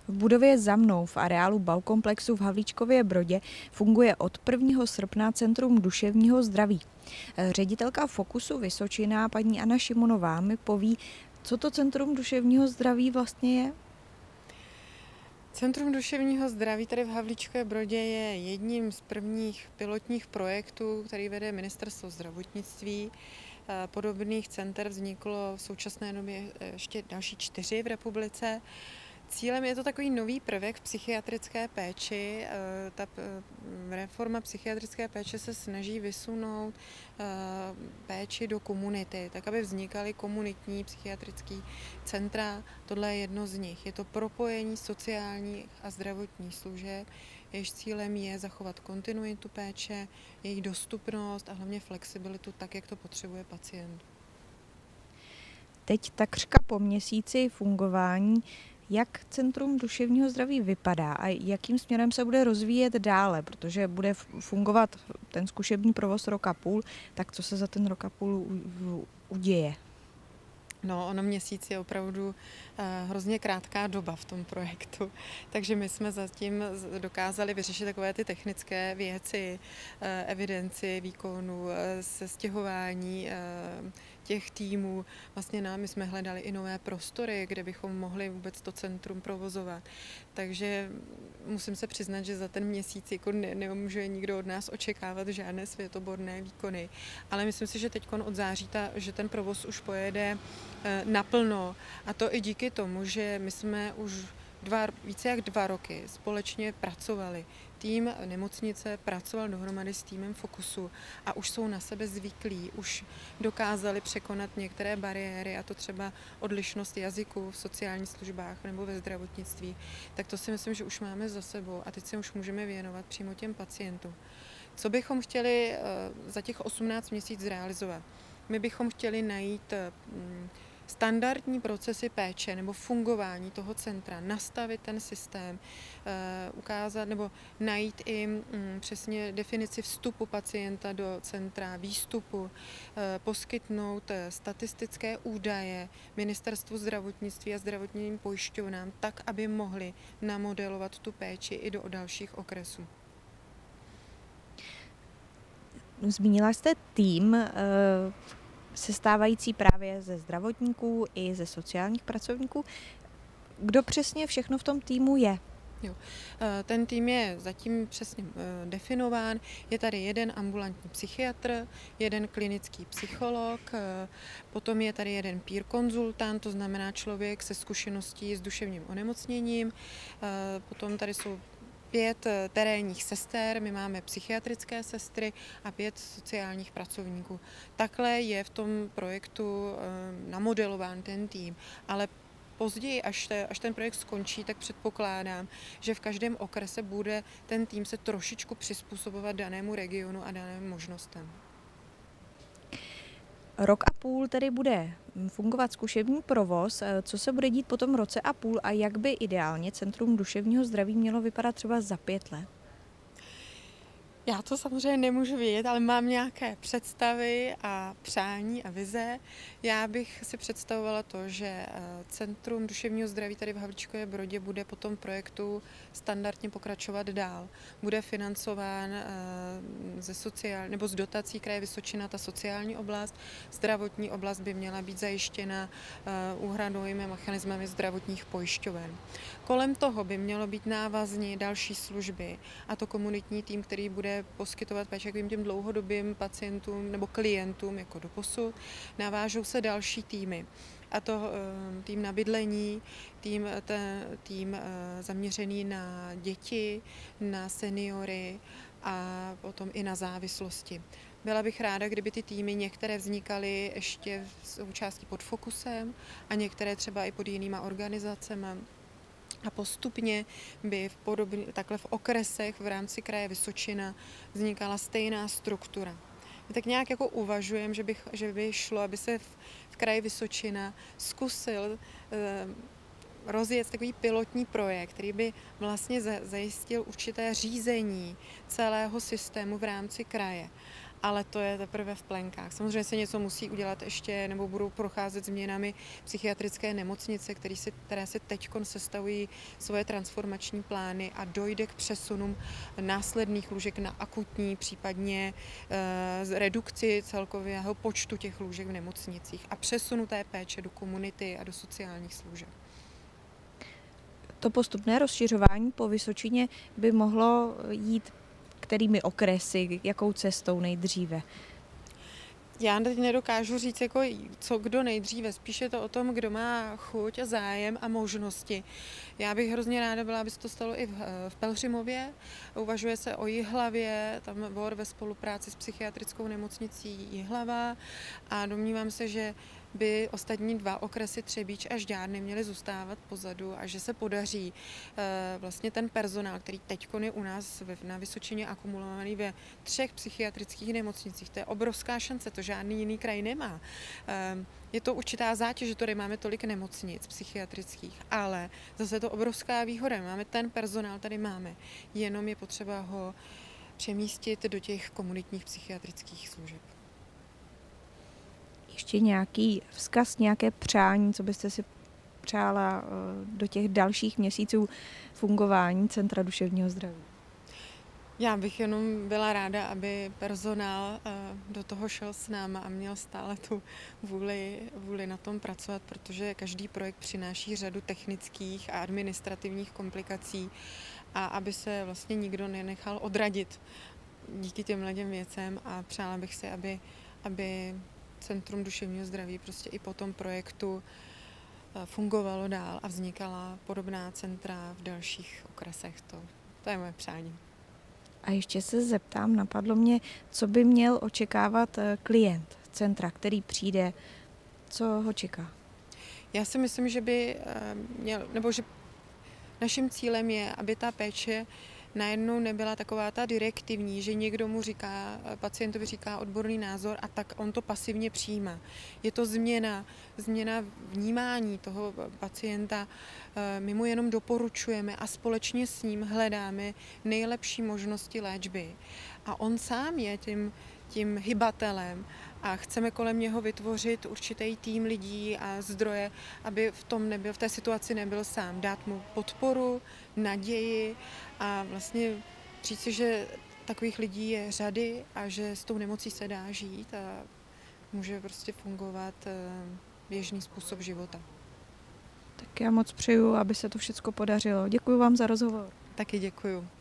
V budově za mnou v areálu Baukomplexu v Havlíčkově Brodě funguje od 1. srpna Centrum duševního zdraví. Ředitelka Fokusu Vysočina paní Anna Šimonová mi poví, co to Centrum duševního zdraví vlastně je. Centrum duševního zdraví tady v Havlíčkové Brodě je jedním z prvních pilotních projektů, který vede Ministerstvo zdravotnictví. Podobných center vzniklo v současné době ještě další 4 v republice. Cílem je to takový nový prvek v psychiatrické péči. Ta reforma psychiatrické péče se snaží vysunout péči do komunity, tak aby vznikaly komunitní psychiatrické centra. Tohle je jedno z nich. Je to propojení sociálních a zdravotních služeb, jejichž cílem je zachovat kontinuitu péče, jejich dostupnost a hlavně flexibilitu tak, jak to potřebuje pacient. Teď takřka po měsíci fungování, jak Centrum duševního zdraví vypadá a jakým směrem se bude rozvíjet dále, protože bude fungovat ten zkušební provoz rok a půl, tak co se za ten rok a půl uděje? No, ono měsíc je opravdu hrozně krátká doba v tom projektu, takže my jsme zatím dokázali vyřešit takové ty technické věci, evidenci výkonů, sestěhování těch týmů. Vlastně my jsme hledali i nové prostory, kde bychom mohli vůbec to centrum provozovat. Takže musím se přiznat, že za ten měsíc jako nemůže nikdo od nás očekávat žádné světoborné výkony. Ale myslím si, že teď od září že ten provoz už pojede naplno. A to i díky tomu, že my jsme už více jak 2 roky společně pracovali. Tým nemocnice pracoval dohromady s týmem Fokusu a už jsou na sebe zvyklí, už dokázali překonat některé bariéry, a to třeba odlišnost jazyku v sociálních službách nebo ve zdravotnictví. Tak to si myslím, že už máme za sebou a teď se už můžeme věnovat přímo těm pacientům. Co bychom chtěli za těch 18 měsíců zrealizovat? My bychom chtěli najít standardní procesy péče nebo fungování toho centra, nastavit ten systém, ukázat nebo najít i přesně definici vstupu pacienta do centra, výstupu, poskytnout statistické údaje Ministerstvu zdravotnictví a zdravotním pojišťovnám tak, aby mohli namodelovat tu péči i do dalších okresů. Zmínila jste tým sestávající právě ze zdravotníků i ze sociálních pracovníků. Kdo přesně všechno v tom týmu je? Jo. Ten tým je zatím přesně definován. Je tady jeden ambulantní psychiatr, jeden klinický psycholog, potom je tady jeden peer konzultant, to znamená člověk se zkušeností s duševním onemocněním, potom tady jsou 5 terénních sester, my máme psychiatrické sestry a 5 sociálních pracovníků. Takhle je v tom projektu namodelován ten tým, ale později, až ten projekt skončí, tak předpokládám, že v každém okrese bude ten tým se trošičku přizpůsobovat danému regionu a daným možnostem. Rok a půl tedy bude fungovat zkušební provoz. Co se bude dít po tom roce a půl a jak by ideálně Centrum duševního zdraví mělo vypadat třeba za 5 let? Já to samozřejmě nemůžu vědět, ale mám nějaké představy a přání a vize. Já bych si představovala to, že Centrum duševního zdraví tady v Havlíčkově Brodě bude po tom projektu standardně pokračovat dál. Bude financován z dotací kraje Vysočina ta sociální oblast. Zdravotní oblast by měla být zajištěna úhradovými mechanismy zdravotních pojišťoven. Kolem toho by mělo být návazně další služby, a to komunitní tým, který bude poskytovat péči těm dlouhodobým pacientům nebo klientům jako doposud. Navážou se další týmy, a to tým na bydlení, tým zaměřený na děti, na seniory a potom i na závislosti. Byla bych ráda, kdyby ty týmy některé vznikaly ještě v součástí pod Fokusem a některé třeba i pod jinýma organizacemi. A postupně by takhle v okresech v rámci kraje Vysočina vznikala stejná struktura. My tak nějak jako uvažujeme, že by šlo, aby se v kraji Vysočina zkusil rozjet takový pilotní projekt, který by vlastně zajistil určité řízení celého systému v rámci kraje. ale to je teprve v plenkách. Samozřejmě se něco musí udělat ještě, nebo budou procházet změnami psychiatrické nemocnice, které si teď sestavují svoje transformační plány a dojde k přesunům následných lůžek na akutní, případně redukci celkového počtu těch lůžek v nemocnicích a přesunu té péče do komunity a do sociálních služeb. To postupné rozšiřování po Vysočině by mohlo jít kterými okresy, jakou cestou nejdříve? Já teď nedokážu říct, jako co kdo nejdříve. Spíš je to o tom, kdo má chuť a zájem a možnosti. Já bych hrozně ráda byla, aby se to stalo i v Pelhřimově. Uvažuje se o Jihlavě, tam BOR ve spolupráci s psychiatrickou nemocnicí Jihlava a domnívám se, že by ostatní 2 okresy Třebíč a Žďár měly zůstávat pozadu a že se podaří vlastně ten personál, který teď je u nás na Vysočině akumulovaný ve 3 psychiatrických nemocnicích. To je obrovská šance, to žádný jiný kraj nemá. Je to určitá zátěž, že tady máme tolik nemocnic psychiatrických, ale zase je to obrovská výhoda. Máme ten personál, tady máme, jenom je potřeba ho přemístit do těch komunitních psychiatrických služeb. Ještě nějaký vzkaz, nějaké přání, co byste si přála do těch dalších měsíců fungování Centra duševního zdraví? Já bych jenom byla ráda, aby personál do toho šel s náma a měl stále tu vůli na tom pracovat, protože každý projekt přináší řadu technických a administrativních komplikací a aby se vlastně nikdo nenechal odradit díky těmhle věcem a přála bych si, aby Centrum duševního zdraví prostě i po tom projektu fungovalo dál a vznikala podobná centra v dalších okresech. To je moje přání. A ještě se zeptám, napadlo mě, co by měl očekávat klient centra, který přijde, co ho čeká? Já si myslím, že že naším cílem je, aby ta péče najednou nebyla taková ta direktivní, že někdo mu říká, pacientovi říká odborný názor a tak on to pasivně přijímá. Je to změna vnímání toho pacienta. My mu jenom doporučujeme a společně s ním hledáme nejlepší možnosti léčby. A on sám je tím hybatelem a chceme kolem něho vytvořit určitý tým lidí a zdroje, aby v té situaci nebyl sám. Dát mu podporu, naději a vlastně říci, že takových lidí je řady a že s tou nemocí se dá žít a může prostě fungovat běžný způsob života. Tak já moc přeju, aby se to všechno podařilo. Děkuji vám za rozhovor. Taky děkuju.